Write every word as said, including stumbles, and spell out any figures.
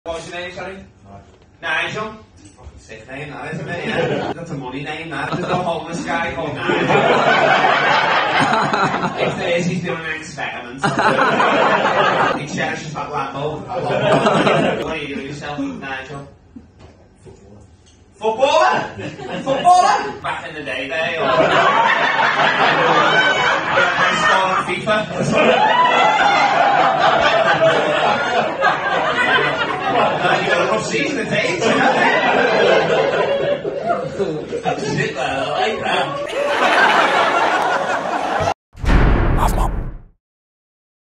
What was your name, sorry? Nigel. Nigel. Fucking sick name, that isn't it? Yeah. That's a money name, that. There's a homeless guy called Nigel. If there is, he's doing an experiment. He cherishes that Lambo. What are you doing yourself, Nigel? Footballer. Footballer? Footballer? Back in the day there, or... yeah, FIFA. Uh, you got a rough season of days, haven't you? That's it there, I like that.